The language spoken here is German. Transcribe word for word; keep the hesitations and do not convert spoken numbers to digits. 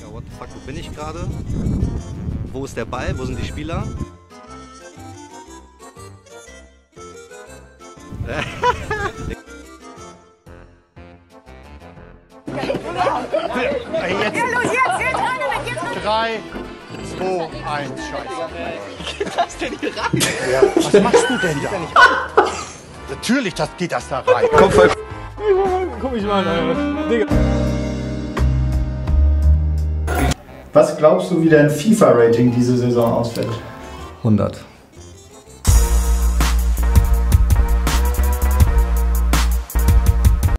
Ja, what the fuck, wo bin ich gerade? Wo ist der Ball? Wo sind die Spieler? Jetzt. Ja, los, jetzt, jetzt rein, jetzt drei, zwei, eins, scheiße. Geht das denn hier rein? Ja, was machst du denn da? Natürlich das geht das da rein. Komm, voll. Guck mich mal an, Digga. Was glaubst du, wie dein FIFA-Rating diese Saison ausfällt? hundert.